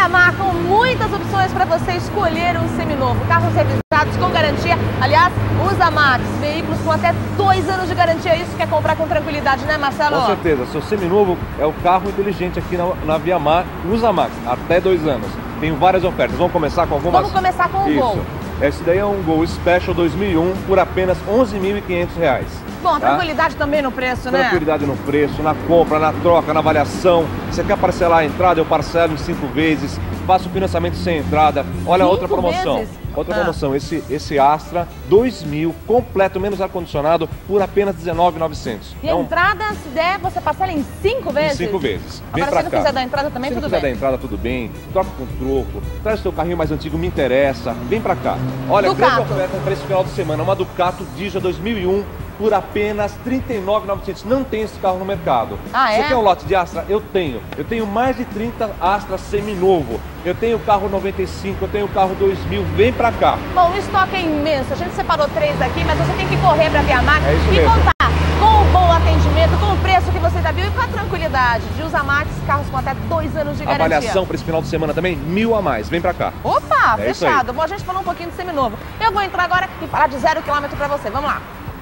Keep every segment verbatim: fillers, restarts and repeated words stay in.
ViaMar, com muitas opções para você escolher um seminovo. Carros revisados com garantia. Aliás, Usamax, veículos com até dois anos de garantia. Isso quer comprar com tranquilidade, né, Marcelo? Com certeza. Seu seminovo é o carro inteligente aqui na, na ViaMar Usamax, até dois anos. Tem várias ofertas. Vamos começar com algumas? Vamos começar com o Isso. Gol. Esse daí é um Gol Special dois mil e um por apenas onze mil e quinhentos reais. Bom, tá? tranquilidade também no preço, né? Tranquilidade no preço, na compra, na troca, na avaliação. Você quer parcelar a entrada? Eu parcelo em cinco vezes. Faço financiamento sem entrada. Olha, Cinco outra promoção. vezes? Outra Ah. promoção, esse, esse Astra dois mil, completo, menos ar-condicionado, por apenas dezenove mil e novecentos. E a entrada, se der, você parcela em cinco vezes? Em cinco vezes. Vem Agora, pra se não cá. quiser dar entrada também, se tudo não quiser bem. dar entrada, tudo bem. Troca com troco. Traz o seu carrinho mais antigo, me interessa. Vem pra cá. Olha, Ducato. grande oferta para esse final de semana. Uma Ducato Dija dois mil e um por apenas trinta e nove mil e novecentos. Não tem esse carro no mercado. Ah, Você é? quer um lote de Astra? Eu tenho. Eu tenho mais de trinta Astra seminovo. Eu tenho carro noventa e cinco, eu tenho carro dois mil. Vem pra cá. Bom, o estoque é imenso. A gente separou três aqui, mas você tem que correr para a ViaMar É isso e mesmo. contar com o bom atendimento, com o preço que você já viu e com a tranquilidade de Usamax, carros com até dois anos de garantia. Avaliação para esse final de semana também, mil a mais. Vem pra cá. Opa, É isso fechado. Bom, a gente falou um pouquinho de seminovo. Eu vou entrar agora e falar de zero quilômetro para você. Vamos lá.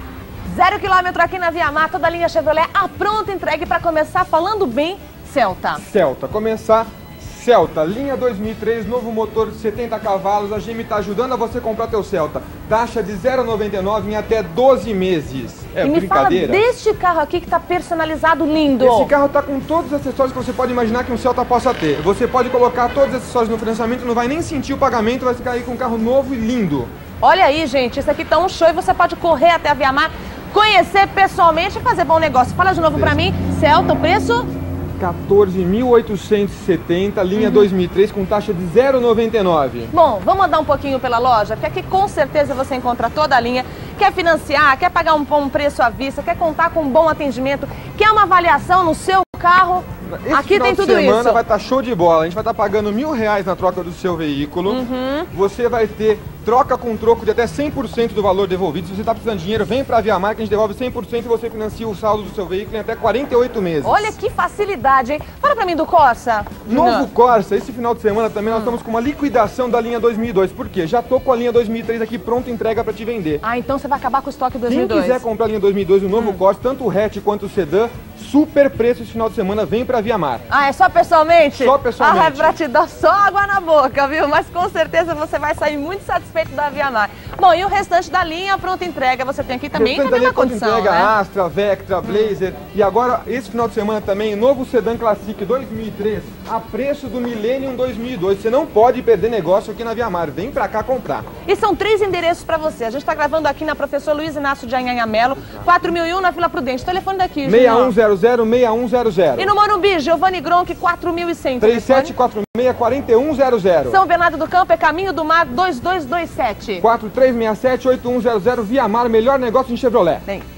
Zero quilômetro aqui na ViaMar, toda a linha Chevrolet, a pronta entregue para começar falando bem, Celta. Celta, começar Celta, linha dois mil e três, novo motor de setenta cavalos, a G M está ajudando a você comprar teu Celta. Taxa de zero vírgula noventa e nove em até doze meses. É e me fala brincadeira. deste carro aqui que está personalizado lindo. Esse carro está com todos os acessórios que você pode imaginar que um Celta possa ter. Você pode colocar todos os acessórios no financiamento, não vai nem sentir o pagamento, vai ficar aí com um carro novo e lindo. Olha aí, gente, isso aqui tá um show e você pode correr até a ViaMar, conhecer pessoalmente e fazer bom negócio. Fala de novo pra mim, Celta, o preço? quatorze mil oitocentos e setenta, linha Uhum. dois mil e três com taxa de zero vírgula noventa e nove. Bom, vamos andar um pouquinho pela loja, porque aqui com certeza você encontra toda a linha. Quer financiar, quer pagar um bom preço à vista, quer contar com um bom atendimento, quer uma avaliação no seu carro, Esse aqui final tem de tudo semana isso. vai estar show de bola. A gente vai estar pagando mil reais na troca do seu veículo. Uhum. Você vai ter troca com troco de até cem por cento do valor devolvido. Se você está precisando de dinheiro, vem para a ViaMar que a gente devolve cem por cento e você financia o saldo do seu veículo em até quarenta e oito meses. Olha que facilidade, hein? Fala pra mim do Corsa. Novo Júnior. Corsa, esse final de semana também nós estamos com uma liquidação da linha dois mil e dois. Por quê? Já tô com a linha dois mil e três aqui pronta entrega para te vender. Ah, então você vai acabar com o estoque dois mil e Quem dois. quiser comprar a linha dois mil e dois, o novo Hum. Corsa, tanto o hatch quanto o sedã, super preço esse final de semana, vem para a ViaMar. Ah, é só pessoalmente? Só pessoalmente. Ah, é pra te dar só água na boca, viu? Mas com certeza você vai sair muito satisfeito da ViaMar. Bom, e o restante da linha, pronta entrega, você tem aqui também na Restante da mesma linha pronta condição, entrega, né? Astra, Vectra, Blazer. E agora, esse final de semana também, novo Sedan Classic dois mil e três, a preço do Millennium dois mil e dois. Você não pode perder negócio aqui na ViaMar. Vem pra cá comprar. E são três endereços pra você. A gente tá gravando aqui na Professor Luiz Inácio de Anhanhamelo, quatro mil e um na Vila Prudente. Telefone daqui, seis Júnior. um zero zero, seis um zero zero. E no Morumbi, Giovanni Gronk, quatro mil e cem. três telefone. sete quatro seis, quatro um zero zero. São Bernardo do Campo, é Caminho do Mar, dois dois dois sete. quatro três seis sete, oito um zero zero. ViaMar, melhor negócio em Chevrolet. Tem.